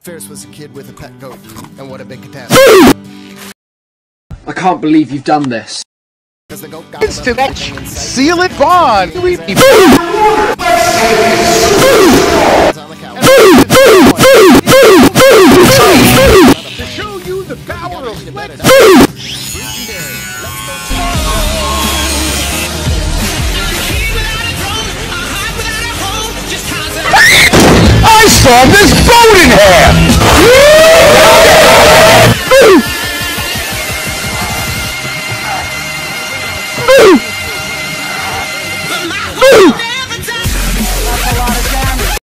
Ferris was a kid with a pet goat, and what a big catastrophe. I can't believe you've done this. The goat got Instant seal it bond. To show you the power of I saw this boat in half!